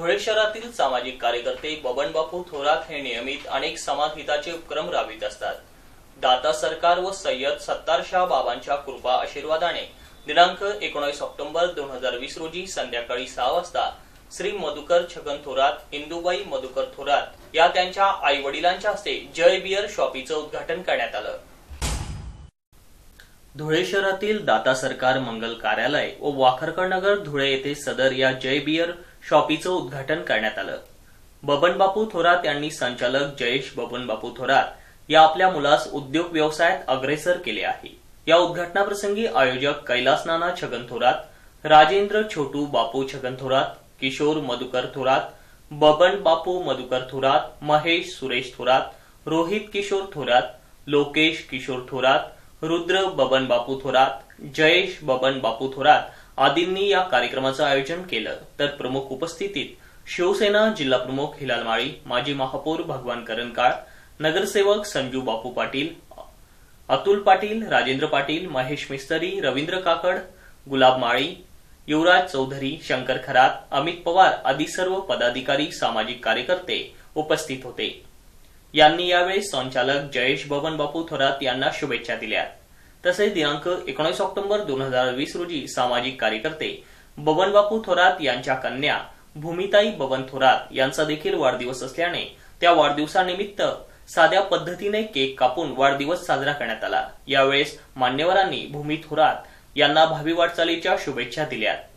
धुळे शहरातील सामाजिक कार्यकर्ते बबनबापू थोरात हे नियमित अनेक समाजहिताचे उपक्रम राबवित असतात। दाता सरकार व सय्यद सत्तारशाह बाबांच्या कृपा आशीर्वादाने दिनांक 19 ऑक्टोबर 2020 रोजी संध्याकाळी 6 वाजता श्री मधुकर छगन थोरात, इंदुबाई मधुकर थोरात या त्यांच्या आई वडिलांच्या हस्ते जय बियर शॉपीचं उद्घाटन करण्यात आलं। धुळे शहरातील दाता सरकार मंगल कार्यालय व वाखरकर नगर धुळे येथे सदर या जय बियर शॉपीचं उद्घाटन करण्यात आलं। बबनबापू थोरात यांनी संचालक जयेश बबनबापू थोरात या आपल्या मुलास उद्योग व्यवसायात अग्रेसर केले आहे। या उद्घाटनाप्रसंगी आयोजक कैलास नाना छगन थोरात, राजेंद्र छोटू बापू छगन थोरात, किशोर मधुकर थोरात, बबन बापू मधुकर थोरात, महेश सुरेश थोरात, रोहित किशोर थोरात, लोकेश किशोर थोरात, रुद्र बबन बापू थोरात, जयेश बबन बापू थोरात आदींनी या कार्यक्रमाचं आयोजन केलं। तर प्रमुख उपस्थितीत शिवसेना जिल्हा प्रमुख हिलाल माळी, माजी महापौर भगवान करंकाळ, नगरसेवक संजू बापू पाटील, अतुल पाटील, राजेंद्र पाटील, महेश मिस्त्री, रवींद्र काकड, गुलाब माळी, युवराज चौधरी, शंकर खरात, अमित पवार आदी सर्व पदाधिकारी, सामाजिक कार्यकर्ते उपस्थित होते। यांनी यावेळी संचालक जयेश बबनबापू थोरात यांना शुभेच्छा दिल्या। तसेच दिनांक 19 ऑक्टोबर 2020 रोजी सामाजिक कार्यकर्ते बबनबापू थोरात यांच्या कन्या भूमिताई बबन थोरात यांचा देखील वाढदिवस असल्याने त्या वाढदिवसानिमित्त साध्या पद्धतीने केक कापून वाढदिवस साजरा करण्यात आला। यावेळेस मान्यवरांनी भूमी थोरात यांना भावी वाटचालीच्या शुभेच्छा दिल्या।